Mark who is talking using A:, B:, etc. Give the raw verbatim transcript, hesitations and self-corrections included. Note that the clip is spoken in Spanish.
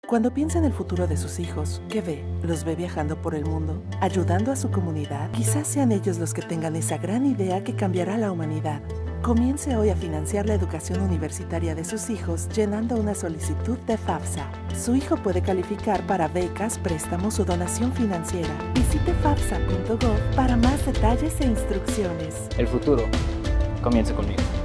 A: Cuando piensa en el futuro de sus hijos, ¿qué ve? ¿Los ve viajando por el mundo? ¿Ayudando a su comunidad? Quizás sean ellos los que tengan esa gran idea que cambiará la humanidad. Comience hoy a financiar la educación universitaria de sus hijos llenando una solicitud de FAFSA. Su hijo puede calificar para becas, préstamos o donación financiera. Visite fafsa punto gov para más detalles e instrucciones.
B: El futuro comienza conmigo.